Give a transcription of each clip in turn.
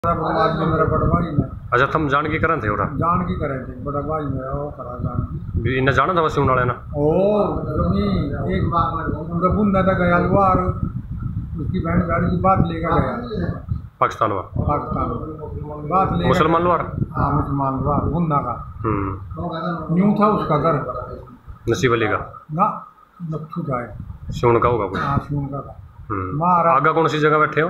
बदमाश जो मेरा बड़ा भाई ने। अच्छा तुम जान की करन थे ओरा जान की करे थे बड़ा भाई मेरा वो करा जान भी इन्हें जाना था वैसे वाले ना ओ जमी एक रबुन ना था गया और उसकी बहन गाड़ी की बात लेकर गया पाकिस्तान में बात ले मुसलमान लोग हाँ मुसलमान लोग गुन्ना का न्यू था उसका घर नसीब अली का ना नक्थू था शिवन का होगा कोई हाँ शिवन का था आगा कौन सी जगह बैठे हो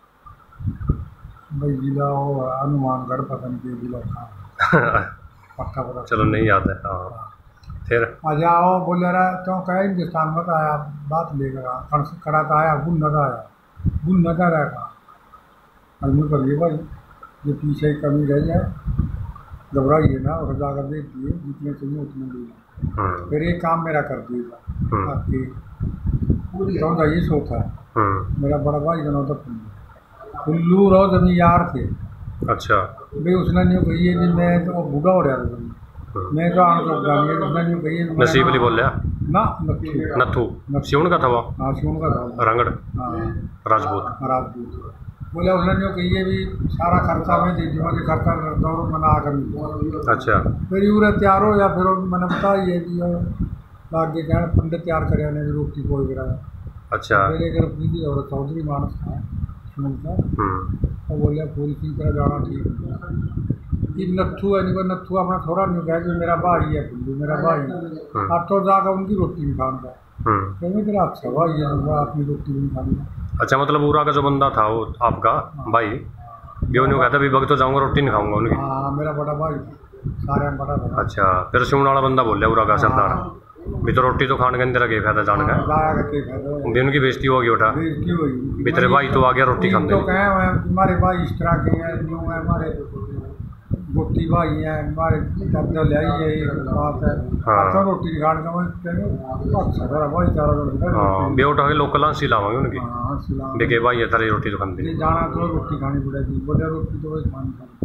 भाई जिला वो हनुमानगढ़ पता नहीं के जिला था पक्का पता चलो नहीं याद है हाँ फिर आ जाओ बोले रहा तो कहे हिंदुस्तान में तो आया बात लेकर खड़ा था आया गुन नजर आया गुन नजर आया अजमेर करिए भाई ये पीछे कमी रह जाए घबराइए ना और जाकर देख दिए जितने चाहिए उतने ले फिर एक काम मेरा कर दिएगा आपकी कौन सा ये सोता है मेरा बड़ा भाई का नाम था कुल्लू रहो जमी यार थे अच्छा भाई उसने नहीं कही है जी मैं तो बूढ़ा हो रहा था मैं तो आने तो गाली उसने नहीं कही है नसीब अली बोल रहा ना नथू शिवन का था वो हाँ शिवन का था रंगड़ हाँ राजपूत बोले उसने जो कही है भी सारा खर्चा में दे दूँगा कि खर्चा दौर मना कर अच्छा फिर यूरे तैयार हो या फिर मैंने बताइए कि लागे क्या पंडित तैयार करे ने रोटी कोई कराया अच्छा मेरे घर पूरी और चौधरी मानस था सुनता तो बोले पूरी की तरह जाना ठीक ये नथू है नहीं नथू अपना थोड़ा नहीं कहा कि मेरा भाई है पुल्लू मेरा भाई अब तो जाकर उनकी रोटी नहीं खाऊंगा कहीं तेरा अच्छा भाई है अपनी रोटी नहीं खाऊंगा अच्छा मतलब पूरा का जो बंदा था वो आपका भाई भी उन्होंने कहता भी वक्त तो जाऊंगा रोटी नहीं खाऊंगा उनकी हाँ मेरा बड़ा भाई सारे बड़ा भाई अच्छा फिर शिवन वाला बंदा बोल पूरा का सरदार भी तो रोटी तो खाने के अंदर क्या फायदा जान का भी उनकी बेइज्जती होगी उठा भी तेरे भाई तो आ गया रोटी खाते तो कहे हमारे भाई इस तरह के हैं न्यू है हमारे रोटी भाई है हमारे कब्जा ले आई है एक बात है तो रोटी खाने का अच्छा भाई चारा हाँ भी उठा के लोकल हाँ सिलावांगे उनकी देखे भाई है तेरी रोटी तो खाते जाना तो रोटी खानी पड़ेगी बोले रोटी तो वही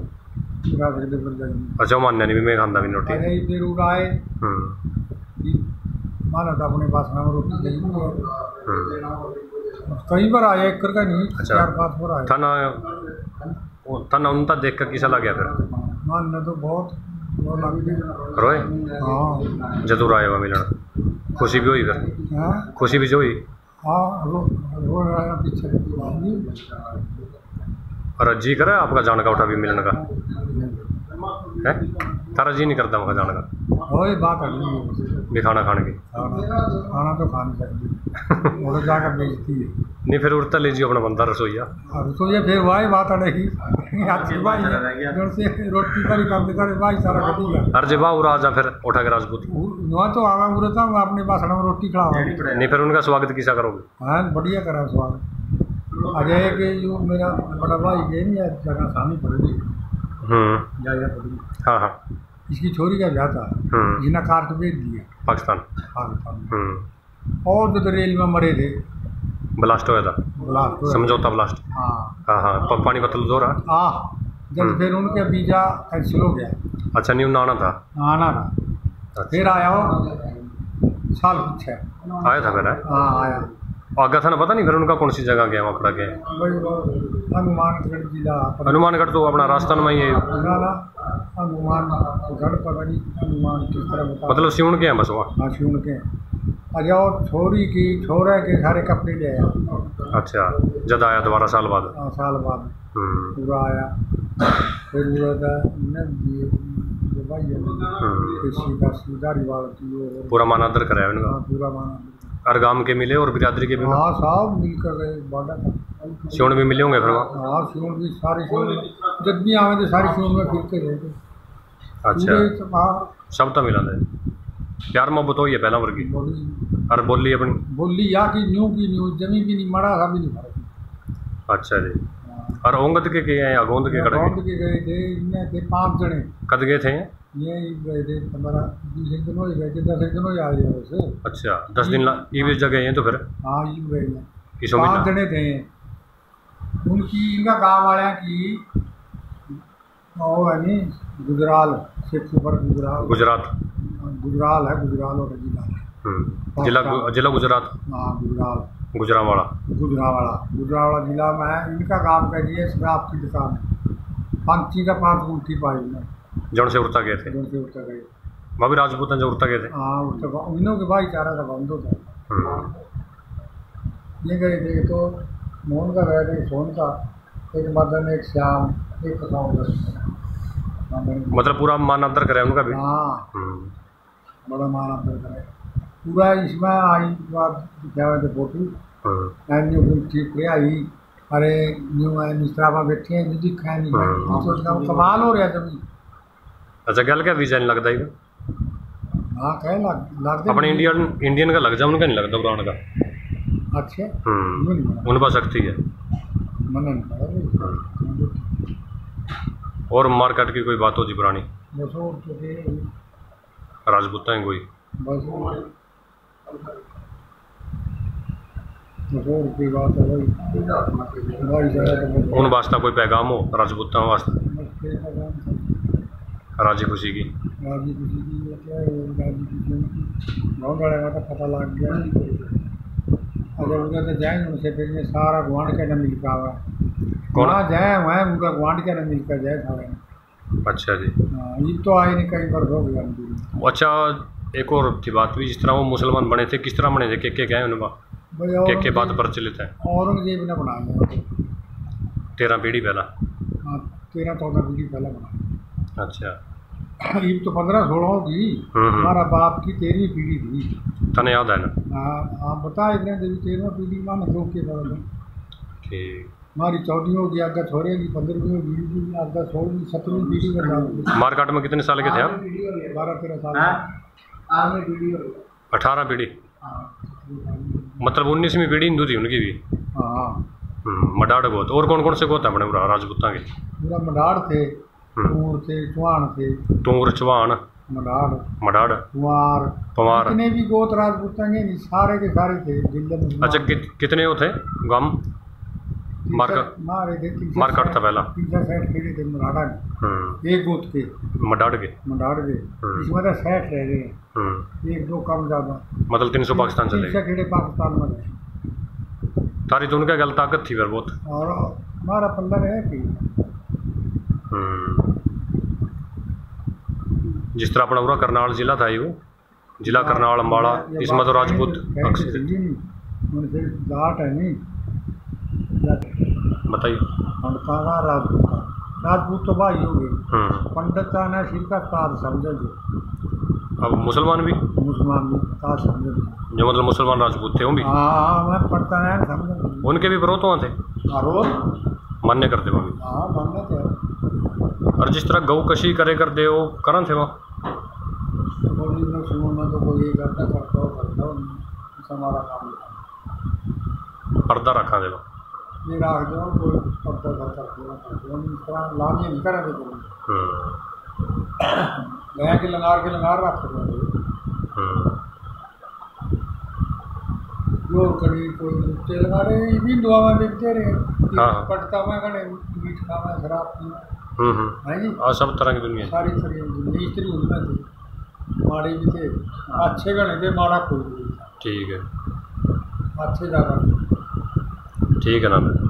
खानी अच्छा मान्य नहीं भी मैं खाता भी रोटी फिर उड़ाए माना था अपने पास में रोटी कहीं पर आया एक करके नहीं चार पाँच बार आया थाना उनका देख कर किसा लग गया फिर मानने तो बहुत रोए हाँ जरूर आया हुआ मिलना खुशी भी हुई फिर खुशी भी जो हुई हाँ रो रहा पीछे और जी करे आपका जान का उठा भी मिलने का है तारा जी नहीं करता वहाँ जाने का वही बात है भी खाना खाने की खाना तो खानी चाहिए वो जाकर बेचती है नहीं फिर उड़ता लीजिए अपना बंदा रसोईया रसोईया फिर वही बात अड़ेगी अच्छी भाई से रोटी करी करते करे भाई सारा घटेगा हर जगह उड़ा जा फिर उठा के राजपूत वहाँ तो आवा उड़ता हूँ अपने पास में रोटी खिलावा नहीं फिर उनका स्वागत किसा करोगे हाँ बढ़िया करा स्वागत अजय के जो मेरा बड़ा भाई गए नहीं जगह सामने पड़ेगी जाएगा पड़ेगी हाँ हाँ इसकी छोरी का ब्याह था जिन्हें कार तो भेज दिया पाकिस्तान और तो रेल में मरे थे ब्लास्ट हुआ था समझौता ब्लास्ट हाँ हाँ हाँ पानी पतल दो रहा जब फिर उनके वीजा कैंसिल हो गया अच्छा न्यू आना था अच्छा। फिर आया हो साल पीछे आया था फिर हाँ आया आगा था ना पता नहीं फिर उनका कौन सी जगह गया वहाँ खड़ा गया हनुमानगढ़ जिला हनुमानगढ़ तो अपना राजस्थान में ही है हनुमानगढ़ पता नहीं हनुमान किस तरह मतलब शिवन के हैं बस वहाँ हाँ शिवन के अजय और छोरी की छोरे के सारे कपड़े ले आया अच्छा जब आया दोबारा साल बाद साल बाद पूरा आया फिर पूरा मानादर कराया उनका पूरा माना हर गांव के मिले और बिरादरी के भी हाँ सब मिलकर गए बॉर्डर शिवन भी मिले होंगे फिर वहाँ हाँ शिवन भी सारी शिवन जब भी आवे थे सारी शिवन में फिरते रहे थे अच्छा सब तो मिला था प्यार मोहब्बत हुई है पहला वर्ग की और बोली अपनी बोली या की न्यू जमी भी नहीं मरा था भी नहीं मरा अच्छा जी और ओंगद के हैं या गोंद के गए थे इनमें थे 5 जने कद गए थे ये गए थे हमारा 20 दिन हो गए थे 10 दिन हो आ गए वैसे अच्छा 10 दिन ये जगह हैं तो फिर हाँ ये गए हैं 5 जने थे उनकी इनका गाँव वाले की वो है नहीं गुजराल सिख ऊपर गुजरात गुजराल है गुजराल और जिला जिला गुजरात हाँ गुजरावाड़ा जिला में है इनका काम कह दिए शराब की दुकान है पंची का 5 गुंठी पाई ने जौन से उड़ता गए थे, जौन से उड़ता गए। वह भी राजपूत हैं जो उड़ता गए थे। हाँ उड़ता उन्हों के भाईचारा का बंद होता है। ये गए थे तो मोहन का गए थे, सोन का, एक मदन, एक श्याम, एक कसाऊ। मतलब पूरा मान अंतर करे उनका भी। हाँ बड़ा मान अंतर करे पूरा। इसमें आई बात क्या थे फोटो ठीक आई। अरे न्यू है मिस्त्रावा बैठे हैं जो दिखा नहीं तो कमाल हो रहा था। अच्छा गल क्या वीजा नहीं लगता ही। हाँ कह लगते अपने इंडियन का लग जाए, उनका नहीं लगता पुराना का। अच्छा उन पर शक्ति है। मन और मार्केट की कोई बात होती पुरानी बस और तो राजपूत हैं कोई बस की बात है उन वास्ता कोई पैगाम हो राजपूतों वास्ते राजी खुशी की। राजी खुशी की क्या है, राजी खुशी बहुत बड़े का पता लग गया। अगर उधर तो जाए उनसे फिर ये सारा गुआंढ के न मिल पावा कौन जाए वहाँ उनका गुआंढ के न मिलकर जाए सारे। अच्छा जी। हाँ ये तो आए नहीं कई बार हो गया। अच्छा एक और थी बात भी, जिस तरह वो मुसलमान बने थे किस तरह बने थे, के क्या है उनका के बात प्रचलित है। औरंगजेब ने बनाया 13 पीढ़ी पहला। हाँ 13-14 पीढ़ी पहले बनाया। अच्छा ये तो 15-16 की हमारा बाप की 13वीं पीढ़ी थी। तने याद है ना। हाँ बता इतने देवी 13वीं पीढ़ी मान दो के बाद ठीक हमारी 14वीं होगी, आगे छोड़ेगी 15वीं होगी, आगे 16वीं 17वीं पीढ़ी में जाओगी। मारकाट में कितने साल के थे आप? 12-13 साल। 18 पीढ़ी मतलब 19वीं पीढ़ी हिंदू थी उनकी भी। हाँ मडाड़ गोत। और कौन कौन से गोत है अपने पूरा राजपूतां के? पूरा मडाड़ थे, तूर थे, चौहान थे। तूर चौहान मडाड़ पवार जितने भी गोत राजपूतां के सारे के सारे थे जिले में। अच्छा कितने वो थे गांव? मारकाट था पहला 360 पीढ़ी थे मराठा के एक गोत के मडाड़ के इसमें तो 60 रह गए, एक दो कम ज्यादा मतलब 300 पाकिस्तान चले गए। पाकिस्तान में रहे तारी तो उनका गल ताकत थी फिर बहुत। और हमारा पल्ला है कि जिस तरह अपना पूरा करनाल जिला था ये जिला करनाल अम्बाड़ा इसमें तो राजपूत उनसे जाट है नहीं बताइए। राजपूत तो भाई हो गए, पंडित का ना सिर का ताज समझे। अब मुसलमान भी ताज समझे जो मतलब मुसलमान राजपूत थे वो भी। हाँ मैं पढ़ता है समझे। उनके भी विरोध थे मान्य करते वो भी। हाँ मान्य थे। और जिस तरह गौ कशी करे कर दे वो करन थे वहाँ तो कोई करता हमारा काम पर्दा रखा दे ये राख दो कोई पर्दा करता लाने नहीं करा दे गया के लंगार रख दो जो कड़ी कोई तेल लगा रहे भी दुआ में बिकते रहे। पटता में कड़े मीठ खावा शराब पीना है जी। सब तरह की दुनिया सारी दुनिया स्त्री उनमें थी, माड़े भी थे, अच्छे गणे थे, माड़ा कोई नहीं। ठीक है अच्छे ज़्यादा ठीक है ना।